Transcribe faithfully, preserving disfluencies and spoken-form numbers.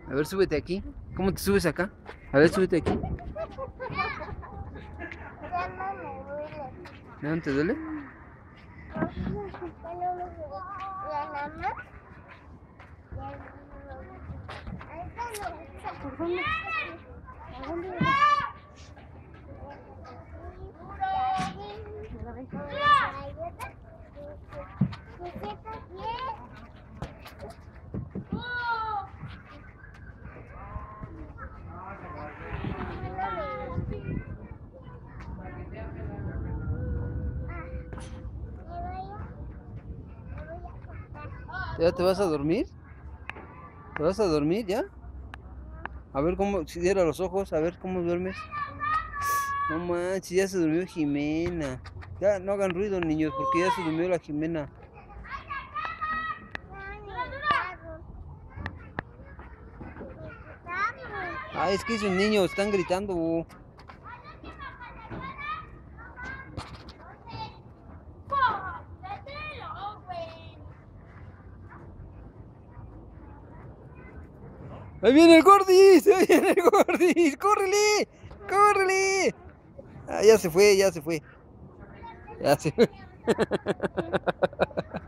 A ver, súbete aquí. ¿Cómo te subes acá? A ver, súbete aquí. Ya no me duele. ¿No te duele? Ya no me duele. Ya nada más. Ya no me duele. Ahorita no. ¿Por dónde? ¿A dónde vas? ¿Me sientas bien? ¿Ya te vas a dormir? ¿Te vas a dormir ya? A ver cómo, si cierra los ojos, a ver cómo duermes. No manches, ya se durmió Jimena. Ya, no hagan ruido, niños, porque ya se durmió la Jimena. Ah, es que esos niños están gritando. ¡Ahí viene el Gordis! ¡Ahí viene el Gordis! ¡Córrele! ¡Córrele! Ah, ya se fue, ya se fue. Ya se fue.